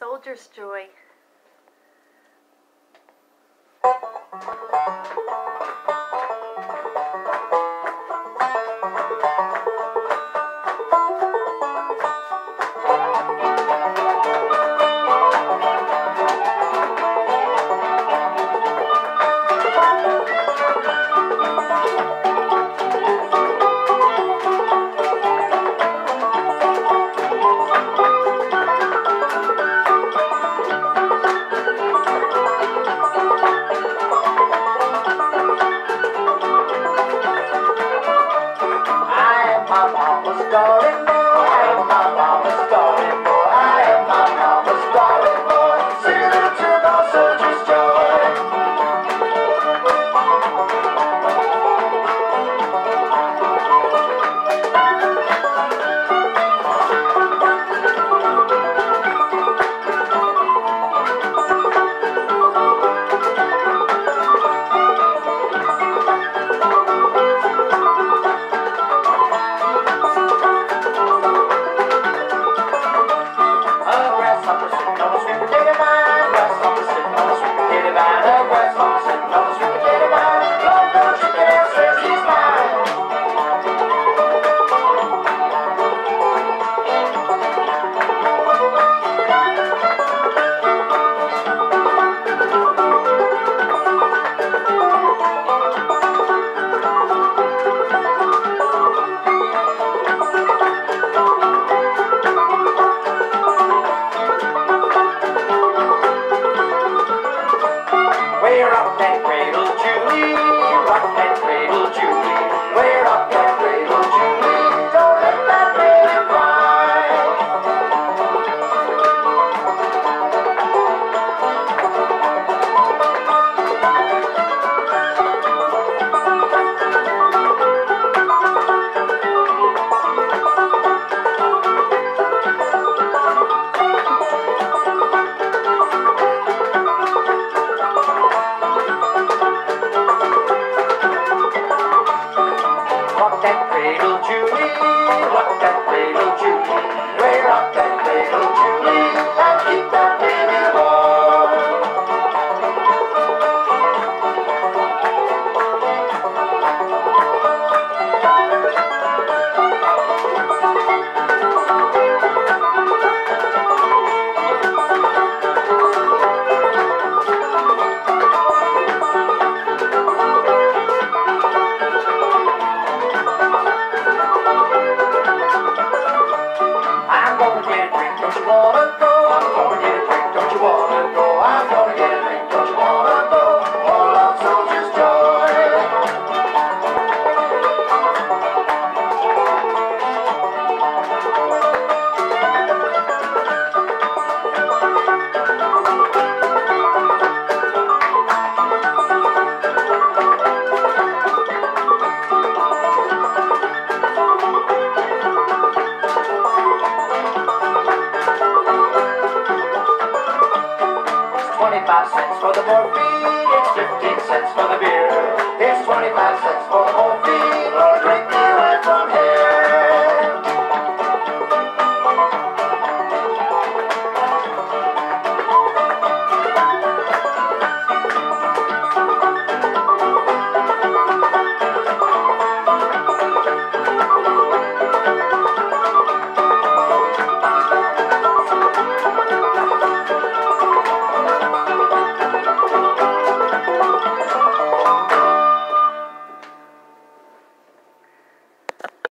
Soldier's Joy. We're up that cradle, Julie. Rock that cradle, Julie. We're up that cradle, Julie. Don't let that baby cry. Rock that cradle, Julie. Rock that cradle, Julie. Way rock that cradle, Julie, and keep that baby warm. I'm gonna get a drink, don't you wanna go? I'm gonna get a drink, don't you wanna go? I'm gonna get a drink, don't you wanna go? Hold on, soldier's joy. 25 cents for the morphine, it's 15 cents for the beer.